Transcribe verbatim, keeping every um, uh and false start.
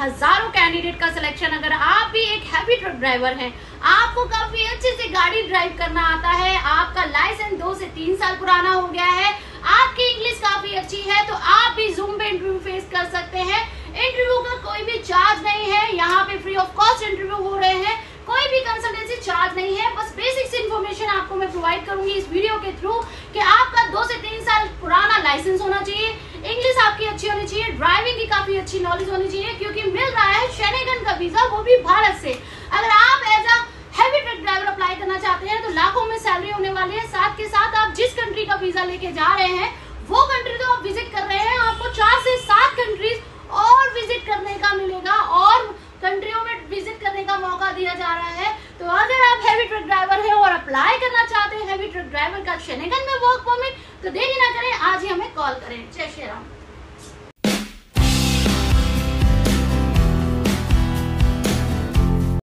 हजारों कैंडिडेट का सिलेक्शन। अगर आप भी एक हैवी ट्रक ड्राइवर हैं, आपको काफी अच्छे से गाड़ी ड्राइव करना आता है, आपका लाइसेंस दो से तीन साल पुराना हो गया है, आपकी इंग्लिश काफी अच्छी है, तो आप भी जूम पे इंटरव्यू फेस कर सकते हैं। इंटरव्यू का कोई भी चार्ज नहीं है, यहाँ पे फ्री ऑफ कॉस्ट इंटरव्यू हो रहे हैं, कोई भी कंसल्टेंसी चार्ज नहीं है। बस बेसिक्स इन्फॉर्मेशन आपको मैं प्रोवाइड करूंगी इस वीडियो के थ्रू कि आपका दो से तीन साल पुराना लाइसेंस होना चाहिए, इंग्लिश आपकी अच्छी होनी चाहिए, ड्राइविंग की काफी अच्छी नॉलेज होनी चाहिए, क्योंकि मिल रहा है शेनेगन का वीजा, वो भी भारत से। अगर आप as a heavy truck driver apply करना चाहते हैं तो लाखों में सैलरी होने वाली है। साथ के साथ आप जिस कंट्री का वीजा लेके जा रहे हैं वो कंट्री तो आप विजिट कर रहे हैं, आपको चार से सात कंट्रीज और विजिट करने का मिलेगा और कंट्रियों में विजिट करने का मौका दिया जा रहा है। तो अगर आप हैवी ट्रक ड्राइवर हैं और अप्लाई करना चाहते हैं हैवी ट्रक ड्राइवर का शेनेगन में वर्क परमिट, तो देरी ना करें, आज ही हमें कॉल करें। जय श्री राम।